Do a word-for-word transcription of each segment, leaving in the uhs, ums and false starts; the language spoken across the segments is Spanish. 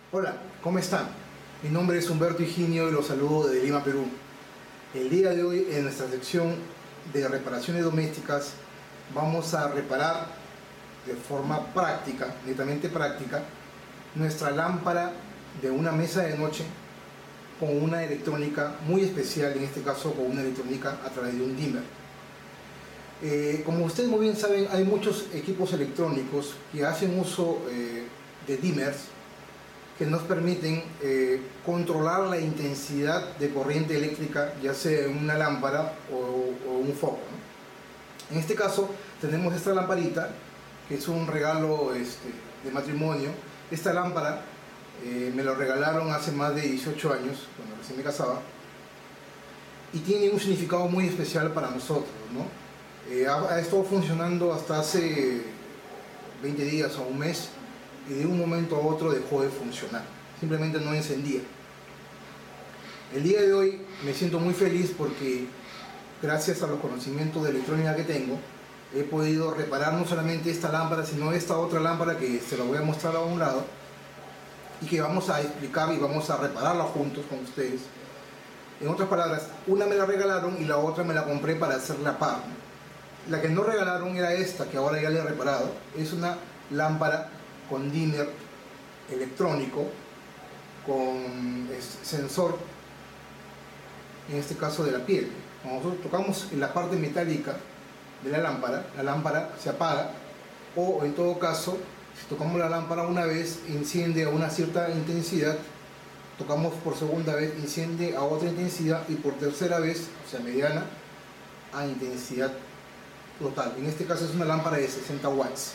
Hola, ¿cómo están? Mi nombre es Humberto Higinio y los saludo desde Lima, Perú. El día de hoy, en nuestra sección de reparaciones domésticas, vamos a reparar de forma práctica, netamente práctica, nuestra lámpara de una mesa de noche con una electrónica muy especial, en este caso con una electrónica a través de un dimmer. Eh, como ustedes muy bien saben, hay muchos equipos electrónicos que hacen uso eh, de dimmers que nos permiten eh, controlar la intensidad de corriente eléctrica, ya sea en una lámpara o, o un foco, ¿no? En este caso tenemos esta lamparita, que es un regalo este, de matrimonio. Esta lámpara eh, me la regalaron hace más de dieciocho años, cuando recién me casaba, y tiene un significado muy especial para nosotros, ¿no? Eh, ha, ha estado funcionando hasta hace veinte días o un mes, y de un momento a otro dejó de funcionar, simplemente no encendía. El día de hoy me siento muy feliz porque gracias a los conocimientos de electrónica que tengo, he podido reparar no solamente esta lámpara, sino esta otra lámpara que se la voy a mostrar a un lado y que vamos a explicar y vamos a repararla juntos con ustedes. En otras palabras, una me la regalaron y la otra me la compré para hacer la par. La que no regalaron era esta, que ahora ya le he reparado. Es una lámpara con dimmer electrónico, con sensor, en este caso de la piel. Cuando nosotros tocamos en la parte metálica de la lámpara, la lámpara se apaga, o en todo caso, si tocamos la lámpara una vez, enciende a una cierta intensidad, tocamos por segunda vez, enciende a otra intensidad, y por tercera vez, o sea mediana, a intensidad total. En este caso es una lámpara de sesenta watts.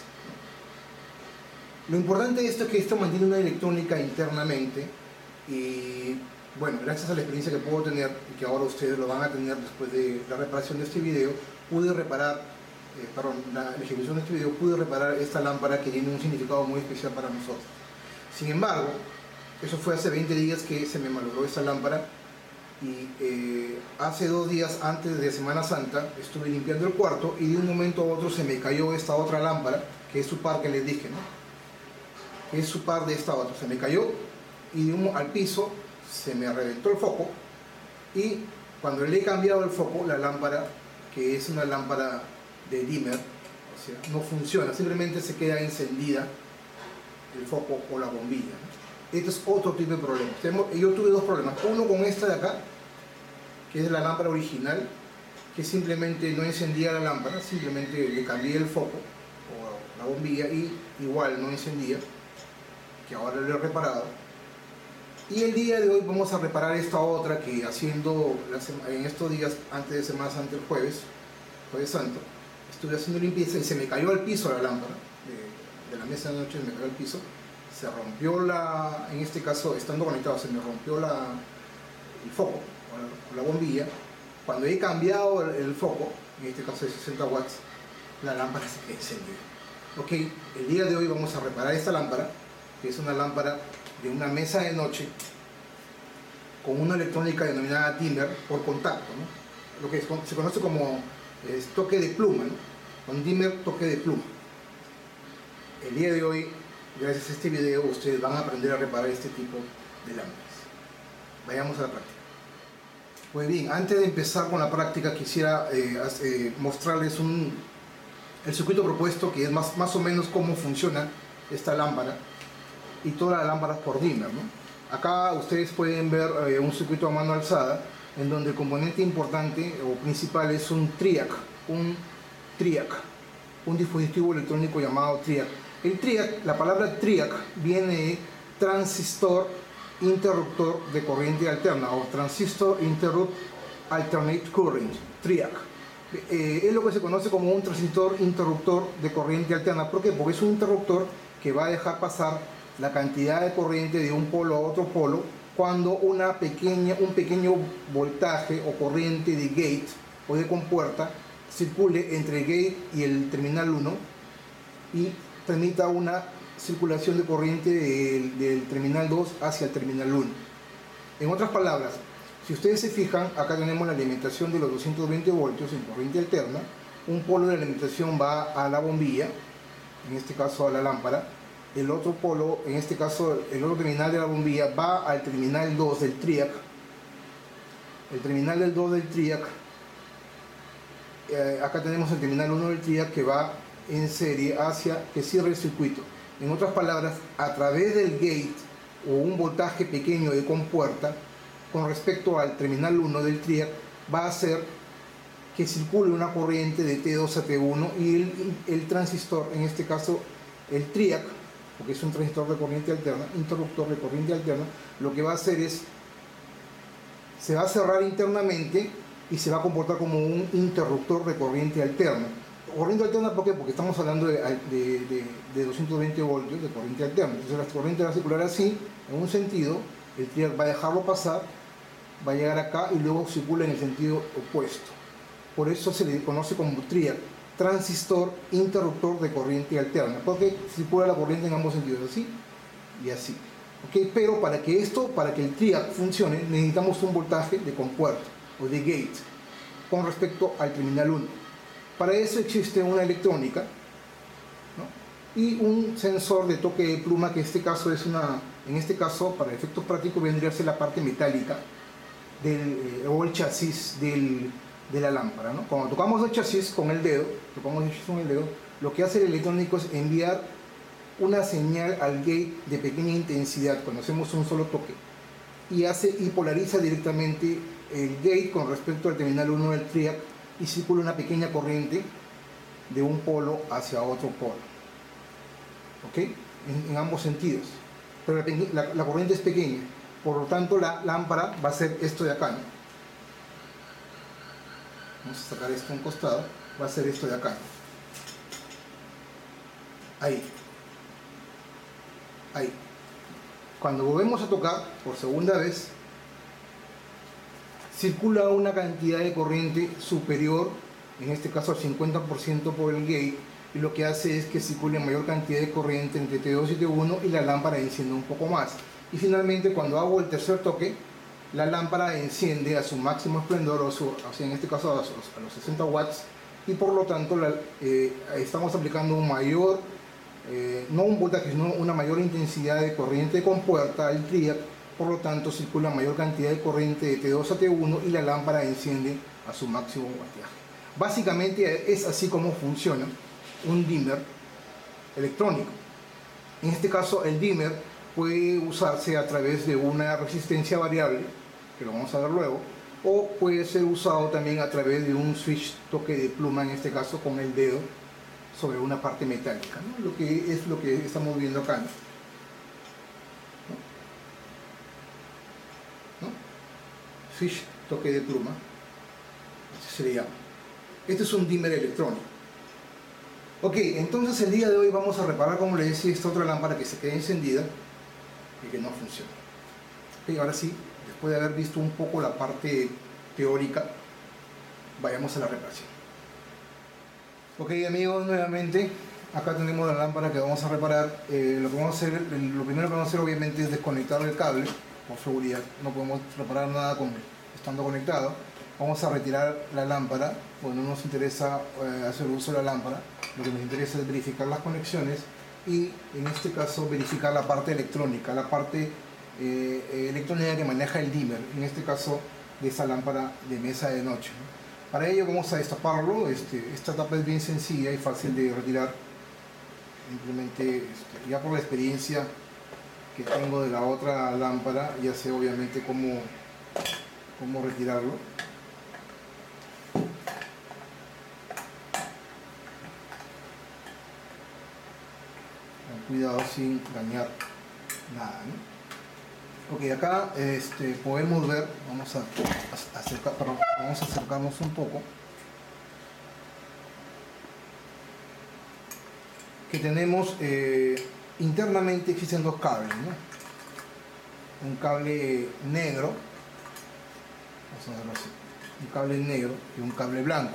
Lo importante de esto es que esto mantiene una electrónica internamente, y bueno, gracias a la experiencia que puedo tener y que ahora ustedes lo van a tener después de la reparación de este video, pude reparar, eh, perdón, la ejecución de este video, pude reparar esta lámpara que tiene un significado muy especial para nosotros. Sin embargo, eso fue hace veinte días que se me malogró esta lámpara, y eh, hace dos días antes de Semana Santa estuve limpiando el cuarto y de un momento a otro se me cayó esta otra lámpara, que es su par que les dije, ¿no? Es su par de esta otra, se me cayó y de un, al piso se me reventó el foco, y cuando le he cambiado el foco, la lámpara, que es una lámpara de dimmer, o sea, no funciona, simplemente se queda encendida el foco o la bombilla, ¿no? Este es otro tipo de problema. Yo tuve dos problemas, uno con esta de acá, que es la lámpara original, que simplemente no encendía la lámpara, simplemente le cambié el foco o la bombilla y igual no encendía, que ahora lo he reparado. Y el día de hoy vamos a reparar esta otra que haciendo en estos días antes de Semana Santa, el jueves, jueves santo, estuve haciendo limpieza y se me cayó al piso la lámpara, de, de la mesa de noche me cayó al piso, se rompió la, en este caso estando conectado, se me rompió la, el foco o la, o la bombilla. Cuando he cambiado el, el foco, en este caso de sesenta watts, la lámpara se quedó encendida. Ok, el día de hoy vamos a reparar esta lámpara, que es una lámpara de una mesa de noche con una electrónica denominada dimmer por contacto, ¿no? Lo que es, se conoce como es, toque de pluma, ¿no? Con dimmer toque de pluma. El día de hoy, gracias a este video, ustedes van a aprender a reparar este tipo de lámparas. Vayamos a la práctica. Pues bien, antes de empezar con la práctica quisiera eh, eh, mostrarles un, el circuito propuesto, que es más, más o menos cómo funciona esta lámpara y todas las lámparas por dimmer, ¿no? Acá ustedes pueden ver eh, un circuito a mano alzada, en donde el componente importante o principal es un triac, un triac, un dispositivo electrónico llamado triac. El triac, la palabra triac viene de transistor interruptor de corriente alterna, o transistor interrupt alternate current, triac. Eh, es lo que se conoce como un transistor interruptor de corriente alterna. ¿Por qué? Porque es un interruptor que va a dejar pasar la cantidad de corriente de un polo a otro polo cuando una pequeña, un pequeño voltaje o corriente de gate o de compuerta circule entre el gate y el terminal uno y permita una circulación de corriente del, del terminal dos hacia el terminal uno. En otras palabras, si ustedes se fijan, acá tenemos la alimentación de los doscientos veinte voltios en corriente alterna. Un polo de alimentación va a la bombilla, en este caso a la lámpara, el otro polo, en este caso el otro terminal de la bombilla, va al terminal dos del TRIAC. El terminal del dos del TRIAC, eh, acá tenemos el terminal uno del TRIAC que va en serie hacia que cierre el circuito. En otras palabras, a través del gate o un voltaje pequeño de compuerta con respecto al terminal uno del TRIAC va a hacer que circule una corriente de T dos a T uno y el, el transistor, en este caso el TRIAC, porque es un transistor de corriente alterna, interruptor de corriente alterna, lo que va a hacer es, se va a cerrar internamente y se va a comportar como un interruptor de corriente alterna. Corriente alterna, ¿por qué? Porque estamos hablando de, de, de, de doscientos veinte voltios de corriente alterna. Entonces la corriente va a circular así, en un sentido, el TRIAC va a dejarlo pasar, va a llegar acá y luego circula en el sentido opuesto. Por eso se le conoce como TRIAC, transistor interruptor de corriente alterna, porque circula la corriente en ambos sentidos, así y así. ¿Okay? Pero para que esto, para que el TRIAC funcione, necesitamos un voltaje de compuerta o de gate con respecto al terminal uno. Para eso existe una electrónica, ¿no? Y un sensor de toque de pluma, que en este caso es una, en este caso para efectos prácticos vendría a ser la parte metálica del, eh, o el chasis del, de la lámpara, ¿no? Cuando tocamos el chasis con el dedo, tocamos el chasis con el dedo, lo que hace el electrónico es enviar una señal al gate de pequeña intensidad cuando hacemos un solo toque y hace y polariza directamente el gate con respecto al terminal uno del TRIAC y circula una pequeña corriente de un polo hacia otro polo, ¿ok? En, en ambos sentidos, pero la, la, la corriente es pequeña, por lo tanto la lámpara va a ser esto de acá, ¿no? Vamos a sacar esto a un costado, va a ser esto de acá, ahí, ahí. Cuando volvemos a tocar por segunda vez, circula una cantidad de corriente superior, en este caso al cincuenta por ciento por el gate, y lo que hace es que circule mayor cantidad de corriente entre T dos y T uno y la lámpara enciende un poco más. Y finalmente, cuando hago el tercer toque, la lámpara enciende a su máximo esplendor, o, su, o sea, en este caso a los, a los sesenta watts, y por lo tanto la, eh, estamos aplicando un mayor, eh, no un voltaje, sino una mayor intensidad de corriente de compuerta al TRIAC. Por lo tanto circula mayor cantidad de corriente de T dos a T uno y la lámpara enciende a su máximo voltaje. Básicamente es así como funciona un dimmer electrónico. En este caso el dimmer puede usarse a través de una resistencia variable, que lo vamos a ver luego, o puede ser usado también a través de un switch toque de pluma, en este caso con el dedo sobre una parte metálica, ¿no? Lo que es lo que estamos viendo acá, ¿no? Switch toque de pluma, así se le llama. Este es un dimmer electrónico. Ok, entonces el día de hoy vamos a reparar, como les decía, esta otra lámpara que se queda encendida y que no funciona. Ok, ahora sí, después de haber visto un poco la parte teórica, vayamos a la reparación. Ok, amigos, nuevamente acá tenemos la lámpara que vamos a reparar. Eh, lo que vamos a hacer, lo primero que vamos a hacer obviamente es desconectar el cable. Por seguridad, no podemos reparar nada con, estando conectado. Vamos a retirar la lámpara. Bueno, no nos interesa eh, hacer uso de la lámpara, lo que nos interesa es verificar las conexiones y en este caso verificar la parte electrónica, la parte eh, electrónica que maneja el dimmer, en este caso de esa lámpara de mesa de noche. Para ello vamos a destaparlo. Este, esta tapa es bien sencilla y fácil de retirar. Simplemente, este, ya por la experiencia que tengo de la otra lámpara, ya sé obviamente cómo, cómo retirarlo. Con cuidado sin dañar nada, ¿no? Ok, acá este, podemos ver, vamos a, a acercar, perdón, vamos a acercarnos un poco, que tenemos eh, internamente existen dos cables, ¿no? Un cable negro, vamos a verlo así, un cable negro y un cable blanco.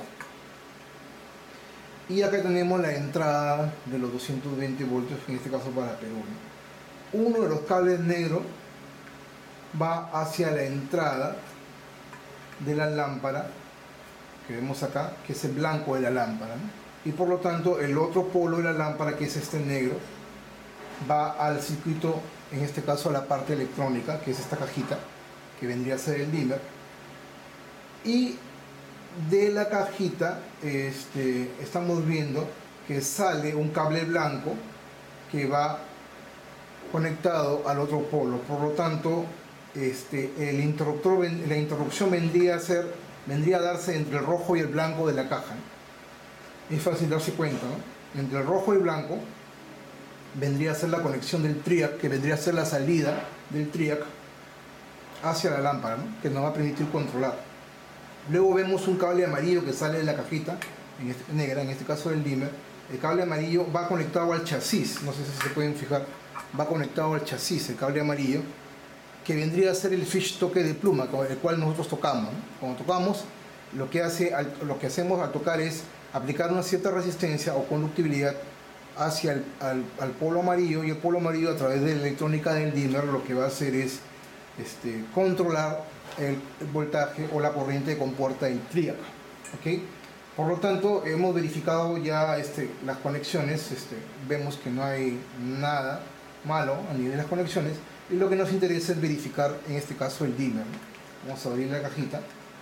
Y acá tenemos la entrada de los doscientos veinte voltios, en este caso para Perú, ¿no? Uno de los cables negros va hacia la entrada de la lámpara que vemos acá, que es el blanco de la lámpara, ¿no? Y por lo tanto el otro polo de la lámpara, que es este negro, va al circuito, en este caso a la parte electrónica, que es esta cajita, que vendría a ser el dimmer. Y de la cajita este, estamos viendo que sale un cable blanco que va conectado al otro polo. Por lo tanto, este, el interruptor, la interrupción vendría a ser, vendría a darse entre el rojo y el blanco de la caja, ¿no? Es fácil darse cuenta, ¿no? Entre el rojo y el blanco vendría a ser la conexión del triac, que vendría a ser la salida del triac hacia la lámpara, ¿no? Que nos va a permitir controlar. Luego vemos un cable amarillo que sale de la cajita, en este, negra, en este caso del dimmer. El cable amarillo va conectado al chasis, no sé si se pueden fijar, va conectado al chasis, el cable amarillo, que vendría a ser el fish toque de pluma, con el cual nosotros tocamos, ¿no? Cuando tocamos, lo que, hace, lo que hacemos al tocar es aplicar una cierta resistencia o conductibilidad hacia el al, al polo amarillo, y el polo amarillo, a través de la electrónica del dimmer, lo que va a hacer es este, controlar el, el voltaje o la corriente que comporta el triac, ¿okay? Por lo tanto, hemos verificado ya este, las conexiones, este, vemos que no hay nada malo a nivel de las conexiones, y lo que nos interesa es verificar en este caso el dimmer, ¿no? Vamos a abrir la cajita,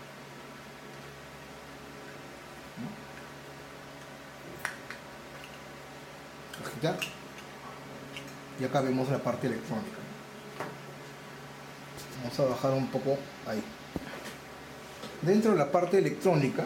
¿no? Cajita, y acá vemos la parte electrónica. Vamos a bajar un poco ahí. Dentro de la parte electrónica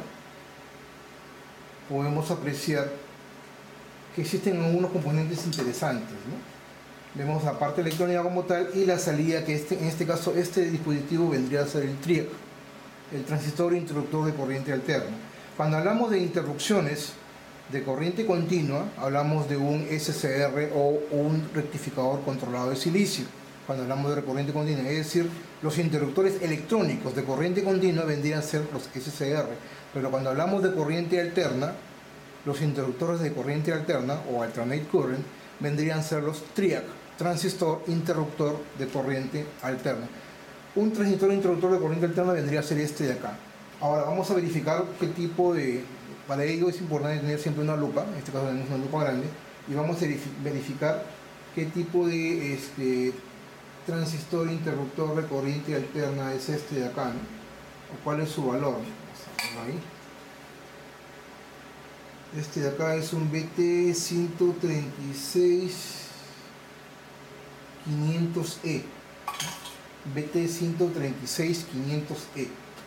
podemos apreciar que existen algunos componentes interesantes, ¿no? Vemos la parte electrónica como tal y la salida, que este, en este caso este dispositivo vendría a ser el triac, el transistor interruptor de corriente alterna. Cuando hablamos de interrupciones de corriente continua, hablamos de un S C R o un rectificador controlado de silicio. Cuando hablamos de corriente continua, es decir, los interruptores electrónicos de corriente continua vendrían a ser los S C R, pero cuando hablamos de corriente alterna, los interruptores de corriente alterna o alternate current vendrían a ser los triac, transistor interruptor de corriente alterna. Un transistor interruptor de corriente alterna vendría a ser este de acá. Ahora vamos a verificar qué tipo de... Para ello es importante tener siempre una lupa, en este caso tenemos una lupa grande, y vamos a verificar qué tipo de este, transistor interruptor de corriente alterna es este de acá, ¿no? O cuál es su valor. Ahí. Este de acá es un B T ciento treinta y seis quinientos E. B T ciento treinta y seis quinientos E.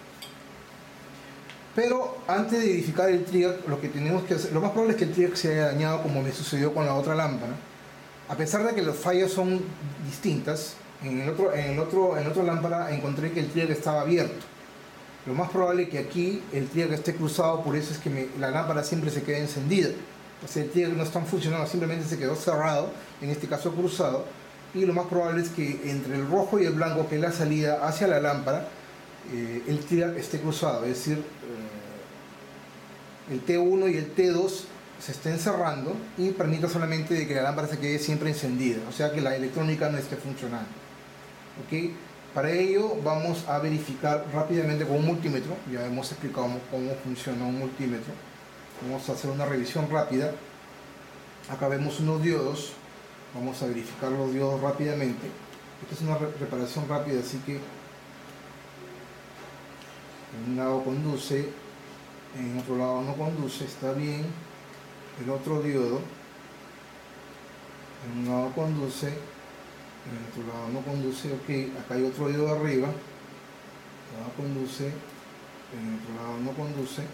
Pero antes de verificar el triac, lo que tenemos que hacer, lo más probable es que el triac se haya dañado, como me sucedió con la otra lámpara. A pesar de que las fallas son distintas, en el otro, en el otro, en la otra lámpara encontré que el triac estaba abierto. Lo más probable es que aquí el triac esté cruzado, por eso es que me, la lámpara siempre se queda encendida. O sea, el triac no está funcionando, simplemente se quedó cerrado, en este caso cruzado, y lo más probable es que entre el rojo y el blanco, que es la salida hacia la lámpara, eh, el triac esté cruzado, es decir, eh, el T uno y el T dos se estén cerrando y permita solamente de que la lámpara se quede siempre encendida, o sea que la electrónica no esté funcionando. ¿Okay? Para ello vamos a verificar rápidamente con un multímetro, ya hemos explicado cómo funciona un multímetro. Vamos a hacer una revisión rápida. Acá vemos unos diodos, vamos a verificar los diodos rápidamente. Esta es una reparación rápida, así que en un lado conduce, en otro lado no conduce, está bien. El otro diodo, en un lado conduce, en el otro lado no conduce. Ok, acá hay otro diodo arriba, este lado conduce, en el otro lado no conduce.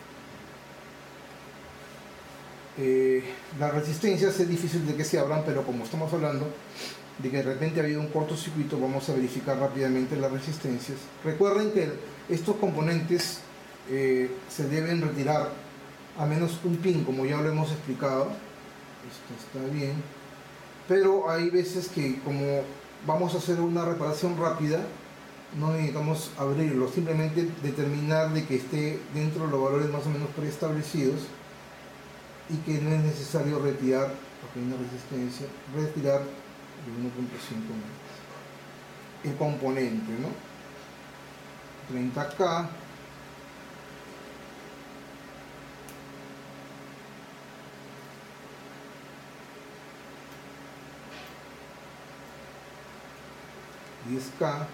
Eh, las resistencias es difícil de que se abran, pero como estamos hablando de que de repente ha habido un cortocircuito, vamos a verificar rápidamente las resistencias. Recuerden que estos componentes eh, se deben retirar a menos un pin, como ya lo hemos explicado. Esto está bien, pero hay veces que, como vamos a hacer una reparación rápida, no necesitamos abrirlo, simplemente determinar de que esté dentro de los valores más o menos preestablecidos y que no es necesario retirar, porque hay una resistencia, retirar de uno punto cinco metros el componente, ¿no? treinta K, diez K,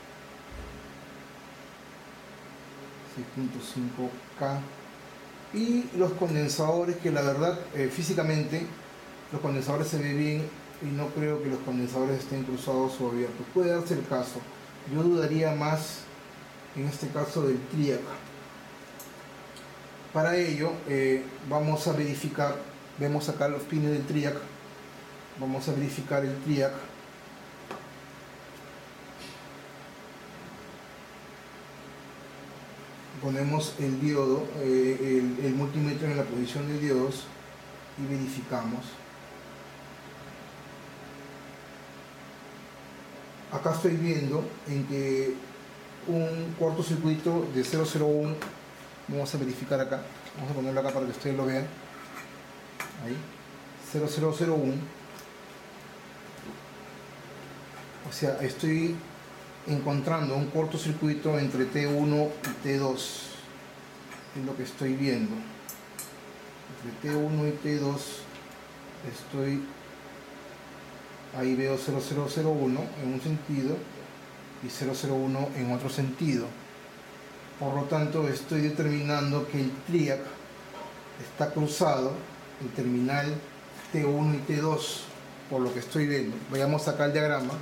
seis punto cinco K, y los condensadores, que la verdad eh, físicamente los condensadores se ven bien y no creo que los condensadores estén cruzados o abiertos. Puede darse el caso, yo dudaría más en este caso del TRIAC. Para ello eh, vamos a verificar, vemos acá los pines del TRIAC, vamos a verificar el TRIAC. Ponemos el diodo, eh, el, el multímetro en la posición de diodos y verificamos. Acá estoy viendo en que un cortocircuito de cero cero uno, vamos a verificar acá, vamos a ponerlo acá para que ustedes lo vean, ahí, cero cero cero uno, o sea, estoy encontrando un cortocircuito entre T uno y T dos, es lo que estoy viendo, entre T uno y T dos estoy, ahí veo cero cero cero uno en un sentido y cero cero uno en otro sentido. Por lo tanto, estoy determinando que el TRIAC está cruzado, el terminal T uno y T dos, por lo que estoy viendo. Vayamos acá al diagrama.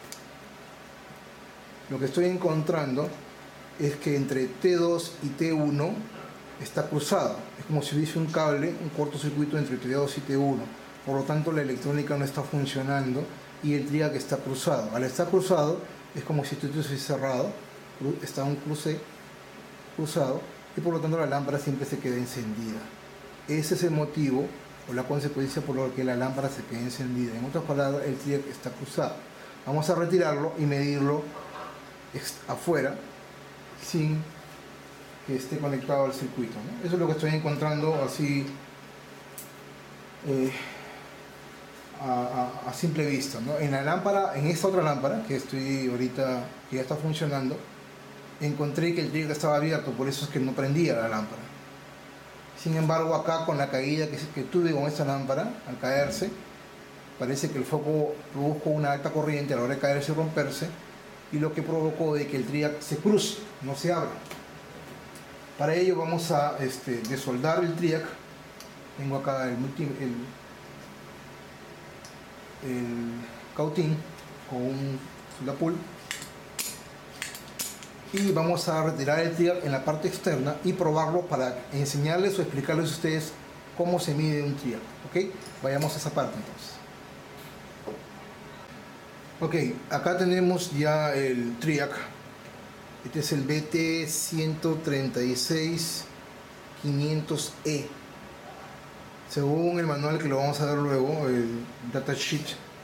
Lo que estoy encontrando es que entre T dos y T uno está cruzado. Es como si hubiese un cable, un cortocircuito entre T dos y T uno. Por lo tanto, la electrónica no está funcionando y el TRIAC está cruzado. Al estar cruzado, es como si esto estuviese cerrado, está un cruce cruzado y por lo tanto la lámpara siempre se queda encendida. Ese es el motivo o la consecuencia por lo que la lámpara se queda encendida. En otras palabras, el TRIAC está cruzado. Vamos a retirarlo y medirlo afuera sin que esté conectado al circuito, ¿no? Eso es lo que estoy encontrando así eh, a, a, a simple vista, ¿no? En la lámpara, en esta otra lámpara que estoy ahorita, que ya está funcionando, encontré que el TRIAC estaba abierto, por eso es que no prendía la lámpara. Sin embargo, acá con la caída que, que tuve con esta lámpara, al caerse, parece que el foco produjo una alta corriente a la hora de caerse y romperse, y lo que provocó de que el TRIAC se cruce, no se abra. Para ello vamos a este, desoldar el TRIAC. Tengo acá el, multi, el, el cautín con un soldapul. Y vamos a retirar el TRIAC en la parte externa y probarlo para enseñarles o explicarles a ustedes cómo se mide un TRIAC. ¿Ok? Vayamos a esa parte entonces. Ok, acá tenemos ya el TRIAC. Este es el B T ciento treinta y seis quinientos E. Según el manual que lo vamos a ver luego, el datasheet,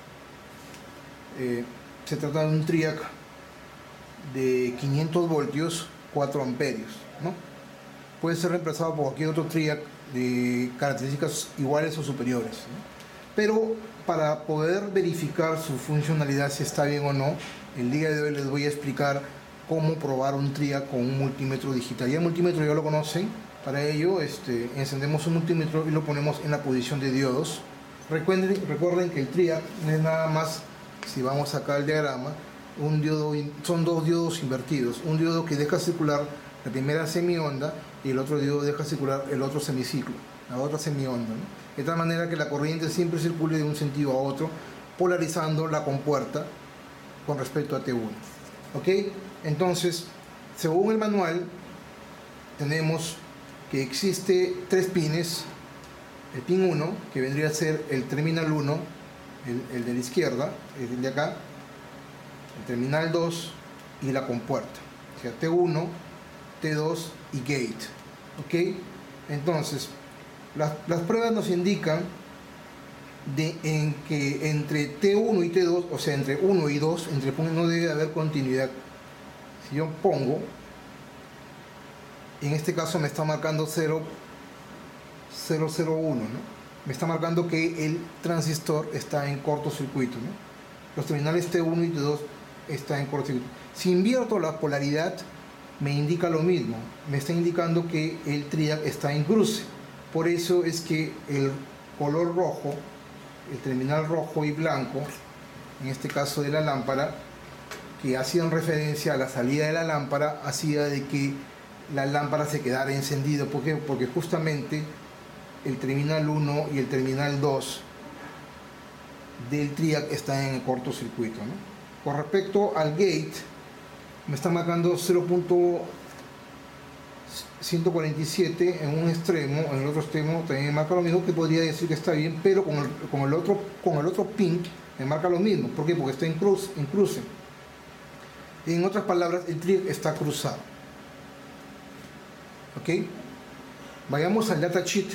eh, se trata de un TRIAC de quinientos voltios, cuatro amperios, ¿no? Puede ser reemplazado por cualquier otro TRIAC de características iguales o superiores, ¿no? Pero para poder verificar su funcionalidad, si está bien o no, el día de hoy les voy a explicar cómo probar un TRIAC con un multímetro digital. Ya el multímetro ya lo conocen. Para ello este, encendemos un multímetro y lo ponemos en la posición de diodos. Recuerden, recuerden que el TRIAC no es nada más, si vamos acá al diagrama, un diodo, son dos diodos invertidos, un diodo que deja circular la primera semionda y el otro diodo deja circular el otro semiciclo, la otra semionda, ¿no? De tal manera que la corriente siempre circule de un sentido a otro, polarizando la compuerta con respecto a T uno. ¿Ok? Entonces, según el manual, tenemos que existe tres pines. El pin uno, que vendría a ser el terminal uno, el, el de la izquierda, el de acá, el terminal dos y la compuerta, o sea, T uno, T dos y gate. ¿Ok? Entonces, las, las pruebas nos indican de, en que entre T uno y T dos, o sea, entre uno y dos, entre no debe haber continuidad. Si yo pongo, en este caso me está marcando cero cero cero uno, ¿no? Me está marcando que el transistor está en cortocircuito, ¿no? Los terminales T uno y T dos están en cortocircuito. Si invierto la polaridad, me indica lo mismo, me está indicando que el TRIAC está en cruce. Por eso es que el color rojo, el terminal rojo y blanco, en este caso de la lámpara, que hacían referencia a la salida de la lámpara, hacía de que la lámpara se quedara encendida. ¿Por qué? Porque justamente el terminal uno y el terminal dos del triac están en cortocircuito, ¿no? Con respecto al gate, me está marcando cero punto ciento cuarenta y siete en un extremo, en el otro extremo también me marca lo mismo, que podría decir que está bien, pero con el, con el, otro, con el otro pin me marca lo mismo. ¿Por qué? Porque está en, cruz, en cruce. En otras palabras, el triac está cruzado. ¿Ok? Vayamos al datasheet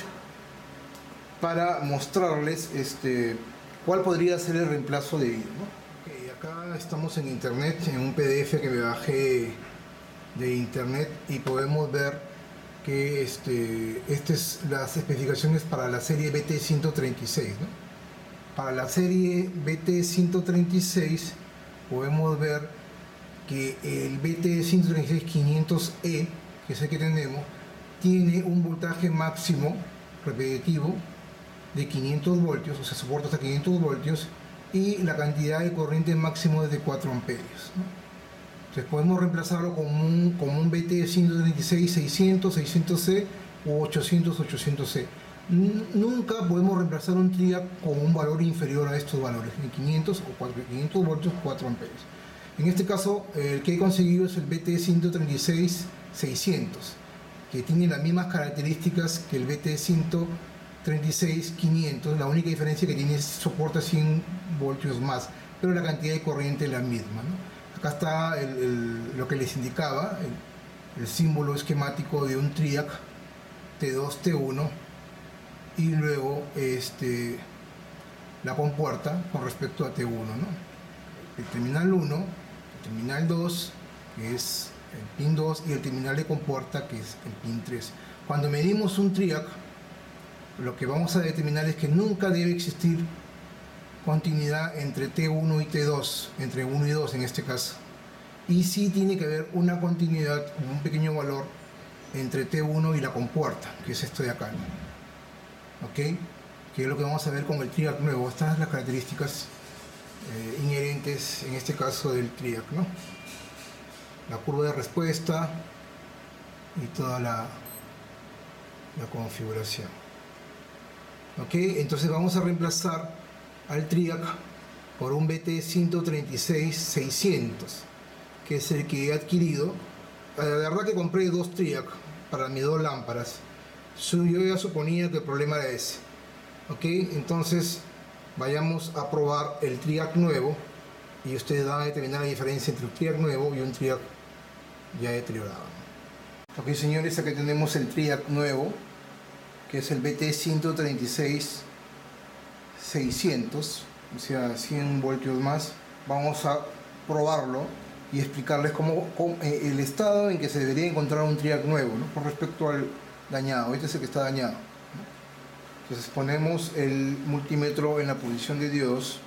para mostrarles este, cuál podría ser el reemplazo de ello, ¿no? Okay, acá estamos en internet, en un P D F que me bajé de internet, y podemos ver que este, estas es las especificaciones para la serie B T ciento treinta y seis, ¿no? Para la serie B T ciento treinta y seis podemos ver que el B T ciento treinta y seis quinientos E, que es el que tenemos, tiene un voltaje máximo repetitivo de quinientos voltios, o sea, soporta hasta quinientos voltios, y la cantidad de corriente máximo es de cuatro amperios, ¿no? Entonces podemos reemplazarlo con un, con un B T ciento treinta y seis seiscientos, seiscientos C o ochocientos, ochocientos C. Nunca podemos reemplazar un triac con un valor inferior a estos valores, ni quinientos o quinientos voltios, cuatro amperios. En este caso, el que he conseguido es el B T ciento treinta y seis seiscientos, que tiene las mismas características que el B T ciento treinta y seis quinientos. La única diferencia que tiene es que soporta cien voltios más, pero la cantidad de corriente es la misma, ¿no? Acá está el, el, lo que les indicaba, el, el símbolo esquemático de un triac T dos T uno, y luego este, la compuerta con respecto a T uno, ¿no? El terminal uno, el terminal dos, que es el pin dos, y el terminal de compuerta, que es el pin tres. Cuando medimos un triac, lo que vamos a determinar es que nunca debe existir continuidad entre T uno y T dos, entre uno y dos en este caso, y sí tiene que haber una continuidad, un pequeño valor, entre T uno y la compuerta, que es esto de acá, ¿no? ¿Ok? Que es lo que vamos a ver con el triac nuevo. Estas son las características eh, inherentes en este caso del triac, ¿no? La curva de respuesta y toda la, la configuración. ¿Ok? Entonces vamos a reemplazar al triac por un B T ciento treinta y seis seiscientos, que es el que he adquirido. La verdad que compré dos triac para mis dos lámparas. Yo ya suponía que el problema era ese. ¿Ok? Entonces vayamos a probar el triac nuevo y ustedes van a determinar la diferencia entre un triac nuevo y un triac ya deteriorado. Ok, señores, aquí tenemos el triac nuevo, que es el B T ciento treinta y seis seiscientos, o sea, cien voltios más. Vamos a probarlo y explicarles cómo, cómo eh, el estado en que se debería encontrar un triac nuevo, ¿no? Con respecto al dañado. Este es el que está dañado, ¿no? Entonces ponemos el multímetro en la posición de diodos,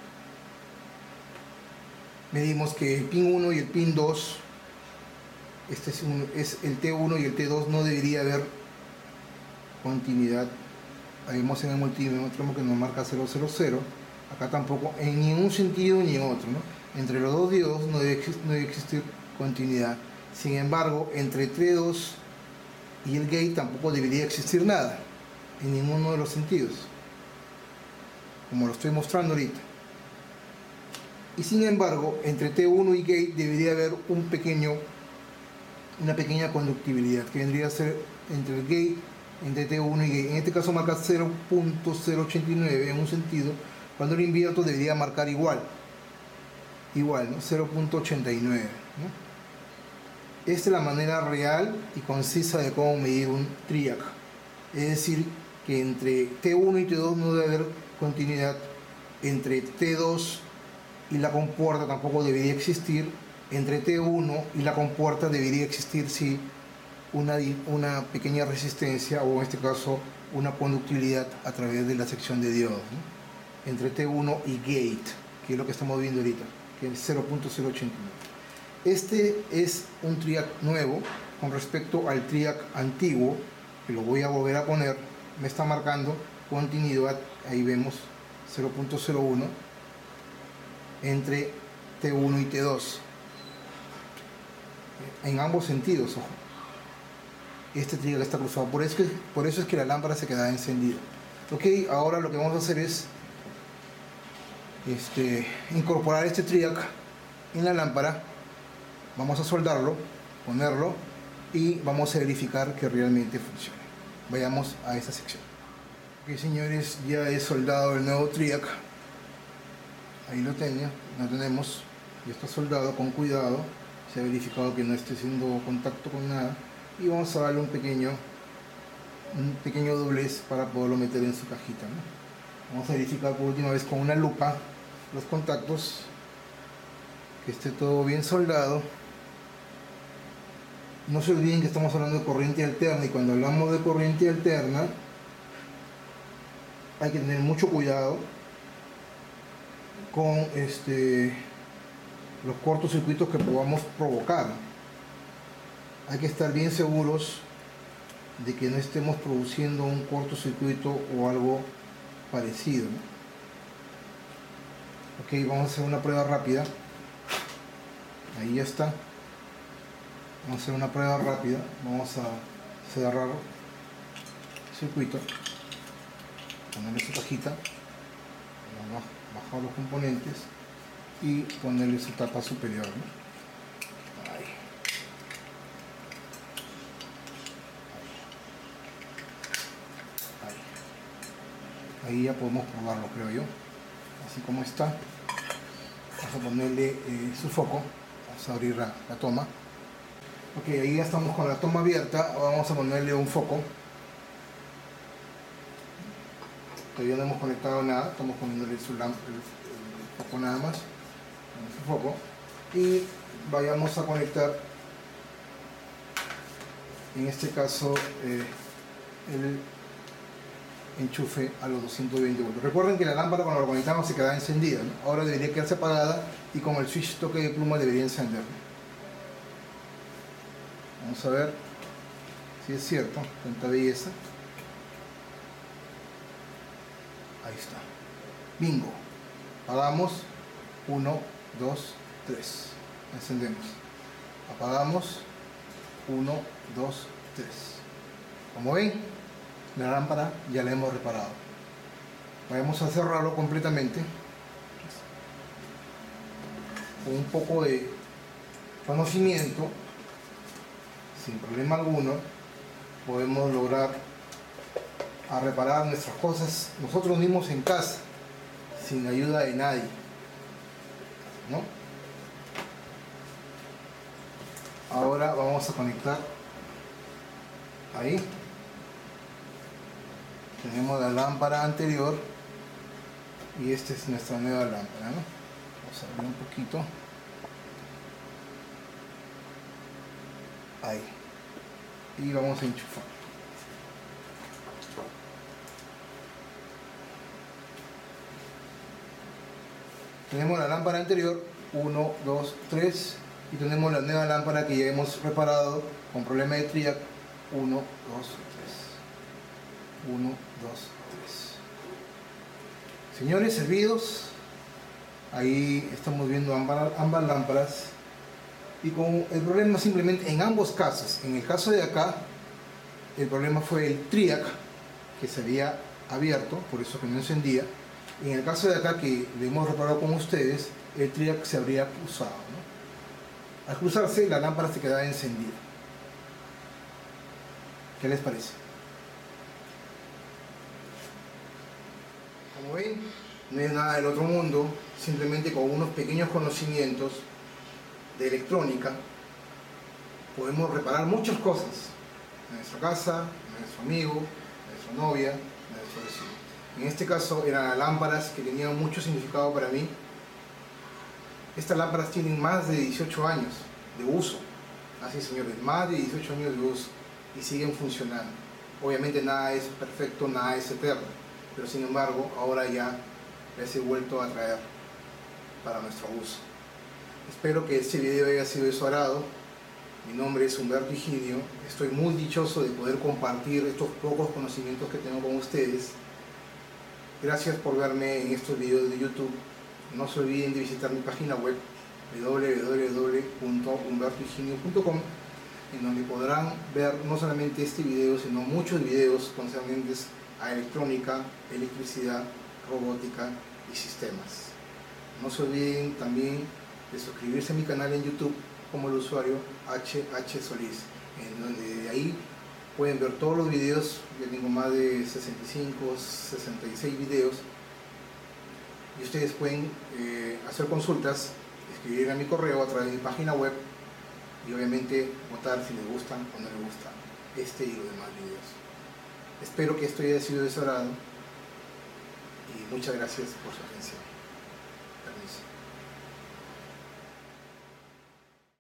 medimos que el pin uno y el pin dos, este es, un, es el T uno y el T dos, no debería haber continuidad. Ahí vemos en el multímetro que nos marca cero cero cero, acá tampoco, en ningún sentido ni en otro, ¿no? Entre los dos diodos no debe, no debe existir continuidad. Sin embargo, entre T dos y el gate tampoco debería existir nada, en ninguno de los sentidos, como lo estoy mostrando ahorita. Y sin embargo, entre T uno y gate debería haber un pequeño, una pequeña conductibilidad, que vendría a ser entre el gate, entre T uno y gate. En este caso marca cero punto cero ochenta y nueve en un sentido, cuando el invierto debería marcar igual, igual, ¿no? cero punto ochenta y nueve, ¿no? Esta es la manera real y concisa de cómo medir un triac. Es decir, que entre T uno y T dos no debe haber continuidad, entre T dos y la compuerta tampoco debería existir, entre T uno y la compuerta debería existir sí una, una pequeña resistencia, o en este caso una conductibilidad a través de la sección de diodos, ¿no? Entre T uno y gate, que es lo que estamos viendo ahorita, que es cero punto cero ochenta y nueve. Este es un triac nuevo con respecto al triac antiguo, que lo voy a volver a poner. Me está marcando continuidad, ahí vemos cero punto cero uno entre T uno y T dos. en ambos sentidos, ojo. Este triac está cruzado, por eso, es que, por eso es que la lámpara se queda encendida. Ok, ahora lo que vamos a hacer es este, incorporar este triac en la lámpara. Vamos a soldarlo, ponerlo y vamos a verificar que realmente funcione. Vayamos a esta sección. Ok, señores, ya he soldado el nuevo triac. Ahí lo tengo, lo tenemos. Ya está soldado con cuidado. Se ha verificado que no esté haciendo contacto con nada. Y vamos a darle un pequeño un pequeño doblez para poderlo meter en su cajita, ¿no? Vamos a verificar por última vez con una lupa los contactos, que esté todo bien soldado. No se olviden que estamos hablando de corriente alterna, y cuando hablamos de corriente alterna hay que tener mucho cuidado con este, los cortocircuitos que podamos provocar. Hay que estar bien seguros de que no estemos produciendo un cortocircuito o algo parecido, ¿no? Ok, vamos a hacer una prueba rápida. Ahí ya está. Vamos a hacer una prueba rápida. Vamos a cerrar el circuito, ponerle su cajita, bajar los componentes y ponerle su tapa superior, ¿no? Ahí ya podemos probarlo, creo yo, así como está. Vamos a ponerle eh, su foco, vamos a abrir la, la toma. Ok, ahí ya estamos con la toma abierta. Vamos a ponerle un foco. Todavía no hemos conectado nada, estamos poniéndole su lámpara, el, el foco nada más, su foco, y vayamos a conectar, en este caso, eh, el enchufe a los doscientos veinte voltios. Recuerden que la lámpara cuando la conectamos se queda encendida, ¿no? Ahora debería quedarse apagada y con el switch toque de pluma debería encender. Vamos a ver si es cierto, tanta belleza. Ahí está. Bingo. Apagamos. uno, dos, tres. Encendemos. Apagamos. uno, dos, tres. Como ven, la lámpara ya la hemos reparado. Vamos a cerrarlo completamente. Con un poco de conocimiento, sin problema alguno, podemos lograr a reparar nuestras cosas nosotros mismos en casa, sin ayuda de nadie, ¿no? Ahora vamos a conectar ahí. Tenemos la lámpara anterior y esta es nuestra nueva lámpara, ¿no? Vamos a abrir un poquito. Ahí. Y vamos a enchufar. Tenemos la lámpara anterior, uno, dos, tres, y tenemos la nueva lámpara que ya hemos reparado con problema de triac, uno, dos, tres. uno, dos, tres. Señores, servidos. Ahí estamos viendo ambas, ambas lámparas. Y con el problema simplemente en ambos casos. En el caso de acá, el problema fue el triac que se había abierto, por eso que no encendía. En el caso de acá que le hemos reparado con ustedes, el triac se habría cruzado, ¿no? Al cruzarse, la lámpara se quedaba encendida. ¿Qué les parece? Como ven, no es nada del otro mundo, simplemente con unos pequeños conocimientos de electrónica podemos reparar muchas cosas en nuestra casa, en nuestro amigo, en nuestra novia, en nuestro vecino. En este caso eran lámparas que tenían mucho significado para mí. Estas lámparas tienen más de dieciocho años de uso, así señores, más de dieciocho años de uso y siguen funcionando. Obviamente nada es perfecto, nada es eterno, pero sin embargo ahora ya les he vuelto a traer para nuestro uso. Espero que este video haya sido de su agrado. Mi nombre es Humberto Higinio. Estoy muy dichoso de poder compartir estos pocos conocimientos que tengo con ustedes. Gracias por verme en estos videos de YouTube. No se olviden de visitar mi página web w w w punto humberto higinio punto com, en donde podrán ver no solamente este video, sino muchos videos concernientes a electrónica, electricidad, robótica y sistemas. No se olviden también de suscribirse a mi canal en YouTube como el usuario H H Solís, en donde de ahí pueden ver todos los videos. Yo tengo más de sesenta y cinco, sesenta y seis videos, y ustedes pueden eh, hacer consultas, escribir a mi correo a través de mi página web y obviamente votar si les gustan o no les gusta este y los demás videos. Espero que esto haya sido de su agrado y muchas gracias por su atención. Permiso.